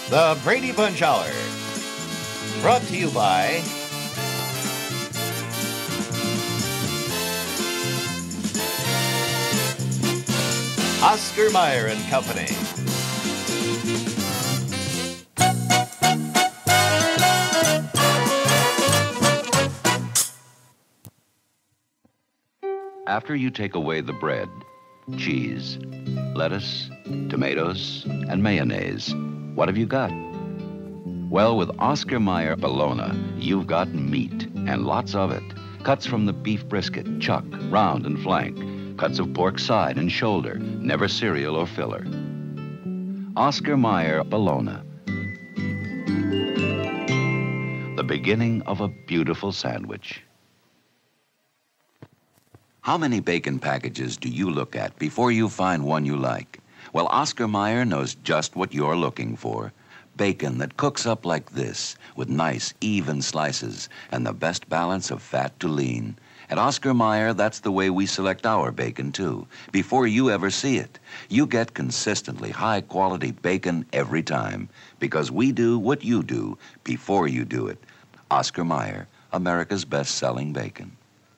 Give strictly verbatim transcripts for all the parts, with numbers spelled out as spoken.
The Brady Bunch Hour. Brought to you by Oscar Mayer and Company. After you take away the bread, cheese, lettuce, tomatoes, and mayonnaise, what have you got? Well, with Oscar Mayer Bologna, you've got meat, and lots of it. Cuts from the beef brisket, chuck, round, and flank. Cuts of pork side and shoulder, never cereal or filler. Oscar Mayer Bologna. The beginning of a beautiful sandwich. How many bacon packages do you look at before you find one you like? Well, Oscar Mayer knows just what you're looking for. Bacon that cooks up like this, with nice, even slices, and the best balance of fat to lean. At Oscar Mayer, that's the way we select our bacon, too. Before you ever see it, you get consistently high-quality bacon every time, because we do what you do before you do it. Oscar Mayer, America's best-selling bacon.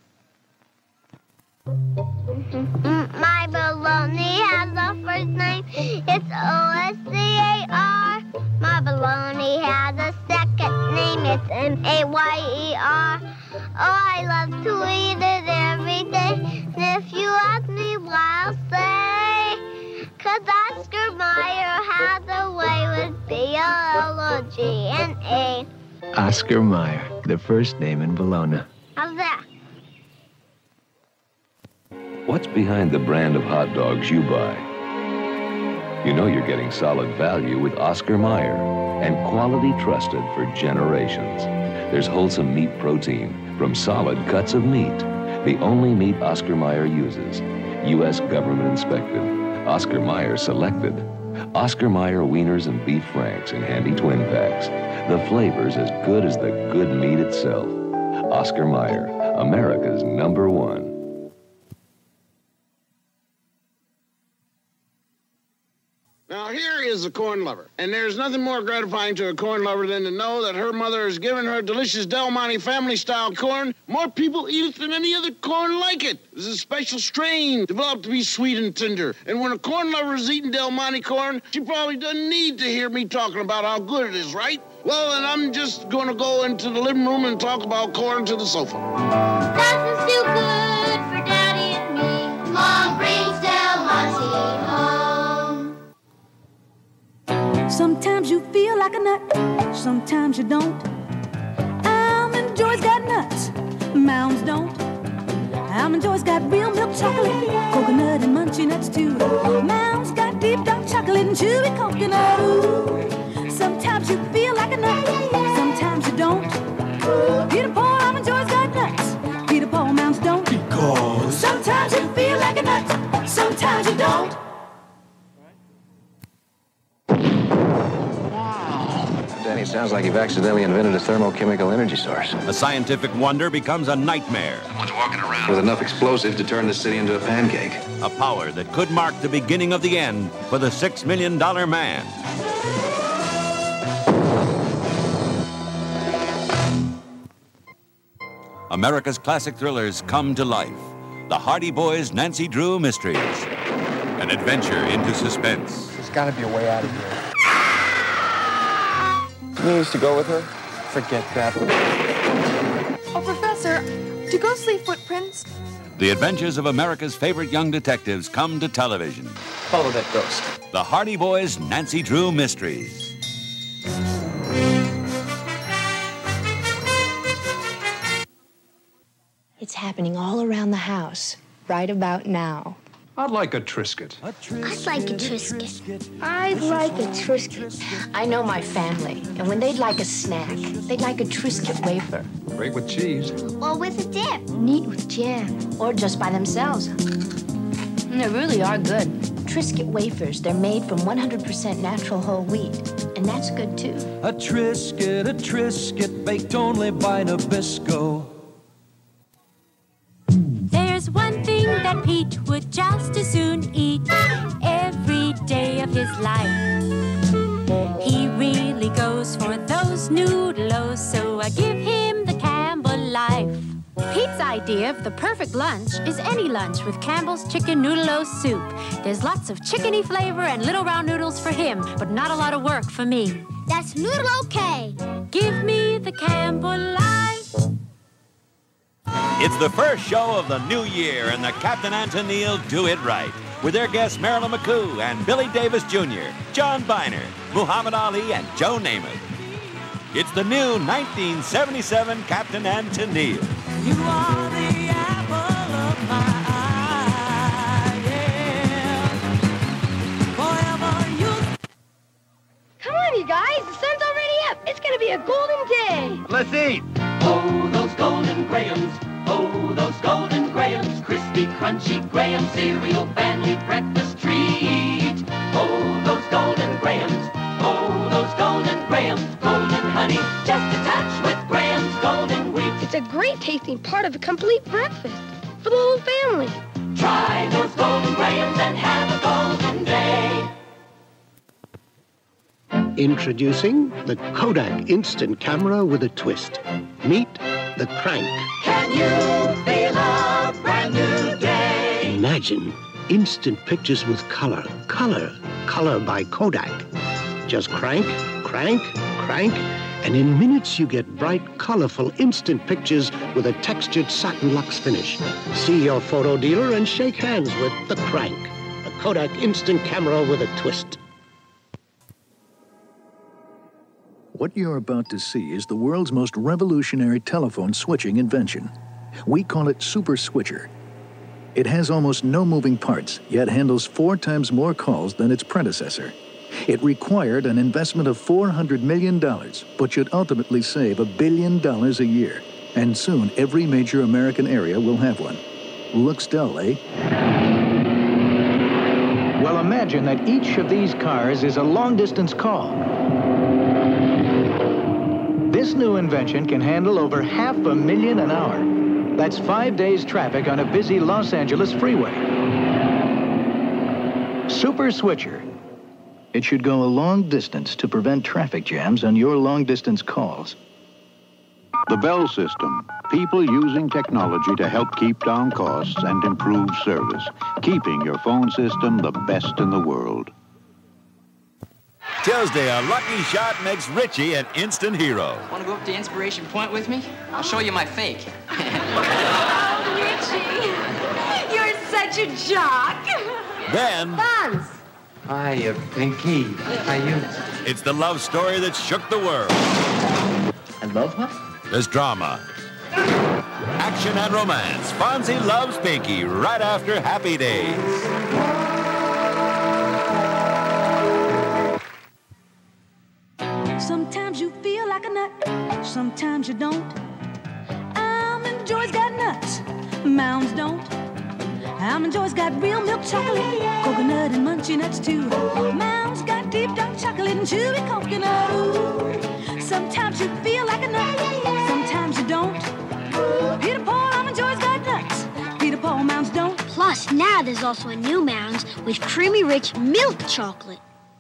My bologna has a first name, it's O S C A R. My bologna has a second name, it's M A Y E R. Oh, I love to eat it every day. And if you ask me why, I'll say, 'cause Oscar Mayer has a way with B O L O G N A. Oscar Mayer, the first name in Bologna. How's that? What's behind the brand of hot dogs you buy? You know you're getting solid value with Oscar Mayer and quality trusted for generations. There's wholesome meat protein from solid cuts of meat, the only meat Oscar Mayer uses. U S government inspected, Oscar Mayer selected. Oscar Mayer Wieners and beef franks in handy twin packs. The flavor's as good as the good meat itself. Oscar Mayer, America's number one. Now, here is a corn lover, and there's nothing more gratifying to a corn lover than to know that her mother has given her delicious Del Monte family-style corn. More people eat it than any other corn like it. It's a special strain developed to be sweet and tender. And when a corn lover is eating Del Monte corn, she probably doesn't need to hear me talking about how good it is, right? Well, then I'm just going to go into the living room and talk about corn to the sofa. Nothing's too good for Daddy and me. Mom brings Del Monte home. Sometimes you feel like a nut, sometimes you don't. Almond Joy's got nuts, Mounds don't. Almond Joy's got real milk chocolate, coconut and munchy nuts too. Mounds got deep dark chocolate and chewy coconut. Ooh. Sometimes you feel like a nut, sometimes you don't. Peter Paul, Almond Joy's got nuts, Peter Paul, Mounds don't. Because sometimes you feel like a nut, sometimes you don't. Danny, sounds like you've accidentally invented a thermochemical energy source. A scientific wonder becomes a nightmare. Someone's walking around with enough explosive to turn the city into a pancake. A power that could mark the beginning of the end for the six million dollar man. America's classic thrillers come to life. The Hardy Boys' Nancy Drew Mysteries. An adventure into suspense. There's got to be a way out of here. You used to go with her? Forget that. Oh, Professor, do ghosts leave footprints? The adventures of America's favorite young detectives come to television. Follow that ghost. The Hardy Boys' Nancy Drew Mysteries. It's happening all around the house, right about now. I'd like a Triscuit. I'd like a Triscuit. I'd like a Triscuit. I know my family, and when they'd like a snack, they'd like a Triscuit wafer. Great with cheese. Or with a dip. Neat with jam. Or just by themselves. And they really are good. Triscuit wafers, they're made from one hundred percent natural whole wheat. And that's good, too. A Triscuit, a Triscuit, baked only by Nabisco. There's one thing that Pete would just as soon eat every day of his life. He really goes for those Noodle-O's, so I give him the Campbell life. Pete's idea of the perfect lunch is any lunch with Campbell's chicken Noodle-O soup. There's lots of chickeny flavor and little round noodles for him, but not a lot of work for me. That's Noodle-O-K. Give me the Campbell life. It's the first show of the new year, and the Captain and Tennille do it right. With their guests Marilyn McCoo and Billy Davis Junior, John Biner, Muhammad Ali, and Joe Namath. It's the new nineteen seventy-seven Captain and Tennille. You are the apple of my eye, yeah. Forever you. Come on, you guys. The sun's already up. It's going to be a golden day. Let's eat. Oh, those golden grahams. Oh, those golden grahams. Crispy, crunchy graham cereal, family breakfast treat. Oh, those golden grahams. Oh, those golden grahams. Golden honey, just a touch with Graham's golden wheat. It's a great tasting part of a complete breakfast for the whole family. Try those golden grahams and have a golden day. Introducing the Kodak Instant Camera with a twist. Meet the Crank. Can you feel a brand new day? Imagine instant pictures with color. Color. Color by Kodak. Just crank, crank, crank, and in minutes you get bright, colorful, instant pictures with a textured satin luxe finish. See your photo dealer and shake hands with the Crank, the Kodak Instant Camera with a twist. What you're about to see is the world's most revolutionary telephone switching invention. We call it Super Switcher. It has almost no moving parts, yet handles four times more calls than its predecessor. It required an investment of four hundred million dollars, but should ultimately save a billion dollars a year. And soon, every major American area will have one. Looks dull, eh? Well, imagine that each of these cars is a long-distance call. This new invention can handle over half a million an hour. That's five days' traffic on a busy Los Angeles freeway. Super Switcher. It should go a long distance to prevent traffic jams on your long-distance calls. The Bell System. People using technology to help keep down costs and improve service. Keeping your phone system the best in the world. Tuesday, a lucky shot makes Richie an instant hero. Want to go up to Inspiration Point with me? I'll show you my fake. Oh, Richie, you're such a jock. Then... Fonzie. Hiya, Pinky. How you? It's the love story that shook the world. I love what? There's drama, action, and romance. Fonzie loves Pinky right after Happy Days. Sometimes you feel like a nut, sometimes you don't. Almond Joy's got nuts, Mounds don't. Almond Joy's got real milk chocolate, coconut and munchy nuts too. Mounds got deep dark chocolate and chewy coconut. Ooh. Sometimes you feel like a nut, sometimes you don't. Peter Paul, Almond Joy's got nuts, Peter Paul, Mounds don't. Plus, now there's also a new Mounds with creamy rich milk chocolate.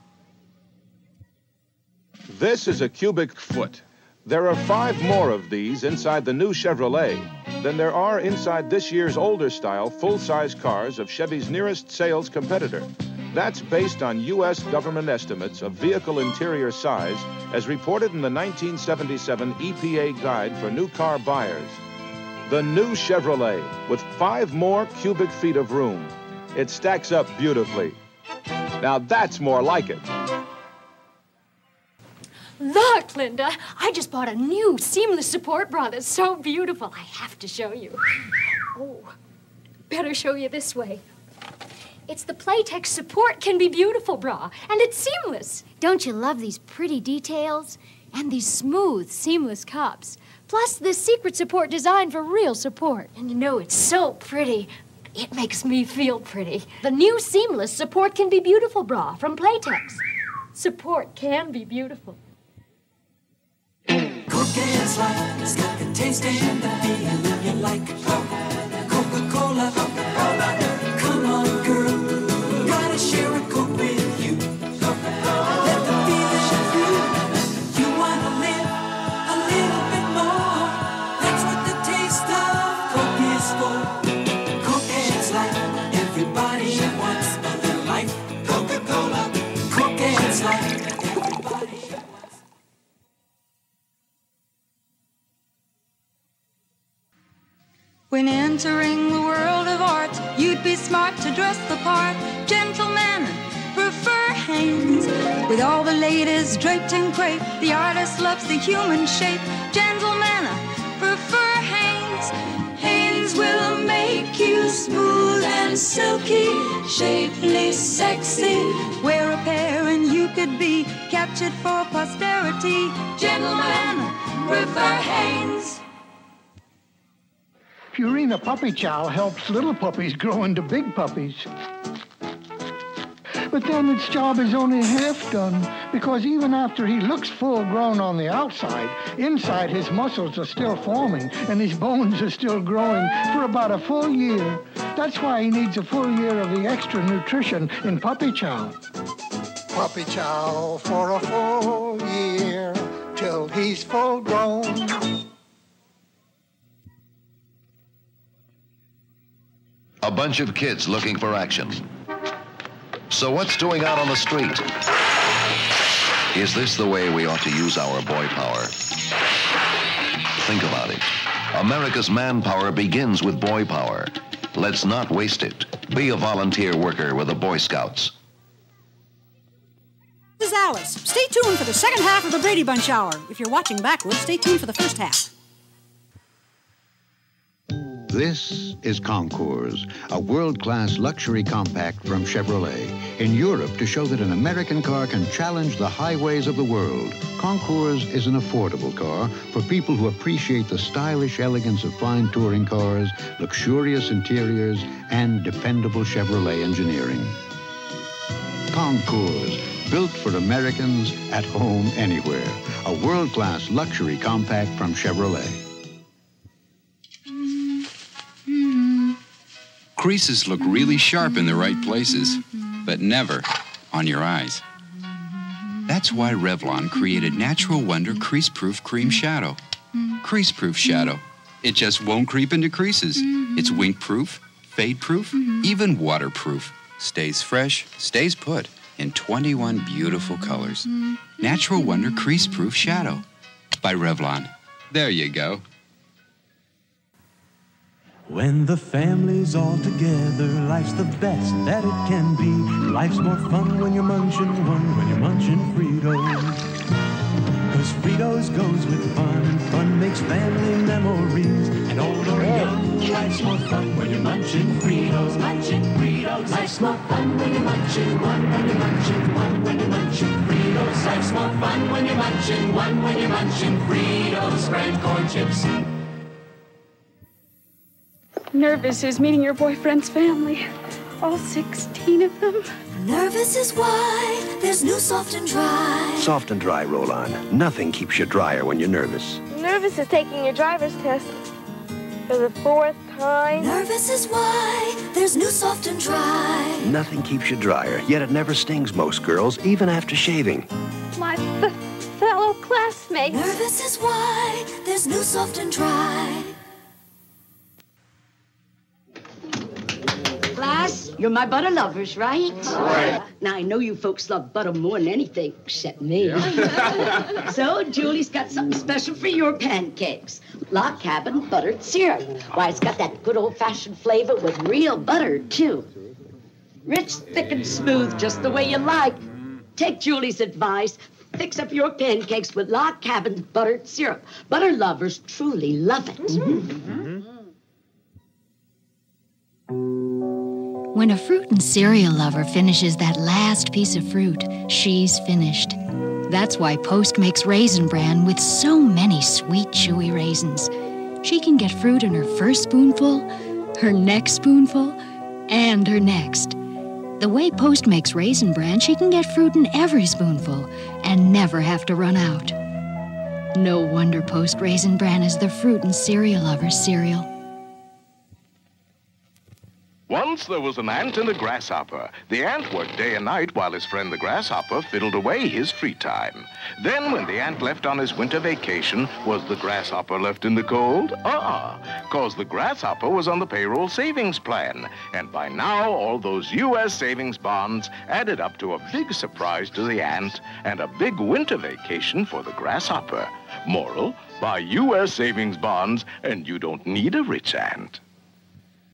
This is a cubic foot. There are five more of these inside the new Chevrolet than there are inside this year's older style full-size cars of Chevy's nearest sales competitor. That's based on U S government estimates of vehicle interior size as reported in the nineteen seventy-seven E P A Guide for New Car Buyers. The new Chevrolet with five more cubic feet of room. It stacks up beautifully. Now that's more like it. Look, Linda, I just bought a new seamless support bra that's so beautiful. I have to show you. Oh, better show you this way. It's the Playtex Support Can Be Beautiful bra, and it's seamless. Don't you love these pretty details? And these smooth, seamless cups. Plus this secret support designed for real support. And you know, it's so pretty. It makes me feel pretty. The new seamless Support Can Be Beautiful bra from Playtex. Support can be beautiful. Cookies like it's got the taste and the feeling you like. Coca-Cola, Coca-Cola. Come on, girl, gotta share a Coke with you. Let the feeling show through. You When entering the world of art, you'd be smart to dress the part. Gentlemen prefer Hanes, with all the ladies draped in crepe. The artist loves the human shape. Gentlemen prefer Hanes. Hanes will make you smooth and silky, shapely, sexy. Wear a pair and you could be captured for posterity. Gentlemen prefer Hanes. Purina Puppy Chow helps little puppies grow into big puppies. But then its job is only half done, because even after he looks full grown on the outside, inside his muscles are still forming and his bones are still growing for about a full year. That's why he needs a full year of the extra nutrition in Puppy Chow. Puppy Chow for a full year till he's full grown. A bunch of kids looking for action. So what's doing out on the street? Is this the way we ought to use our boy power? Think about it. America's manpower begins with boy power. Let's not waste it. Be a volunteer worker with the Boy Scouts. This is Alice. Stay tuned for the second half of the Brady Bunch Hour. If you're watching backwards, stay tuned for the first half. This is Concours, a world-class luxury compact from Chevrolet. In Europe, to show that an American car can challenge the highways of the world. Concours is an affordable car for people who appreciate the stylish elegance of fine touring cars, luxurious interiors, and dependable Chevrolet engineering. Concours, built for Americans at home anywhere. A world-class luxury compact from Chevrolet. Creases look really sharp in the right places, but never on your eyes. That's why Revlon created Natural Wonder Crease-Proof Cream Shadow. Crease-Proof Shadow. It just won't creep into creases. It's wink-proof, fade-proof, even waterproof. Stays fresh, stays put in twenty-one beautiful colors. Natural Wonder Crease-Proof Shadow by Revlon. There you go. When the family's all together, life's the best that it can be. Life's more fun when you're munching one, when you're munching Fritos. Cause Fritos goes with fun, and fun makes family memories. And old or young, life's more fun when you're munching Fritos. Munching Fritos. Life's more fun when you're munching one, when you're munching one, when you're munching Fritos. Life's more fun when you're munching one, when you're munching Fritos. Brand corn chips. Nervous is meeting your boyfriend's family. All sixteen of them. Nervous is why there's new Soft and Dry. Soft and Dry roll-on. Nothing keeps you drier when you're nervous. Nervous is taking your driver's test for the fourth time. Nervous is why there's new Soft and Dry. Nothing keeps you drier, yet it never stings most girls, even after shaving. My f fellow classmates. Nervous is why there's new Soft and Dry. Class, you're my butter lovers, right? Right. Now, I know you folks love butter more than anything, except me. Yeah. So, Julie's got something special for your pancakes. Log Cabin buttered syrup. Why, it's got that good old-fashioned flavor with real butter, too. Rich, thick, and smooth, just the way you like. Take Julie's advice. Fix up your pancakes with Log Cabin buttered syrup. Butter lovers truly love it. Mm-hmm. When a fruit and cereal lover finishes that last piece of fruit, she's finished. That's why Post makes Raisin Bran with so many sweet, chewy raisins. She can get fruit in her first spoonful, her next spoonful, and her next. The way Post makes Raisin Bran, she can get fruit in every spoonful and never have to run out. No wonder Post Raisin Bran is the fruit and cereal lover's cereal. Once there was an ant and a grasshopper. The ant worked day and night while his friend the grasshopper fiddled away his free time. Then when the ant left on his winter vacation, was the grasshopper left in the cold? Uh-uh, cause the grasshopper was on the payroll savings plan. And by now, all those U S savings bonds added up to a big surprise to the ant and a big winter vacation for the grasshopper. Moral, buy U S savings bonds, and you don't need a rich aunt.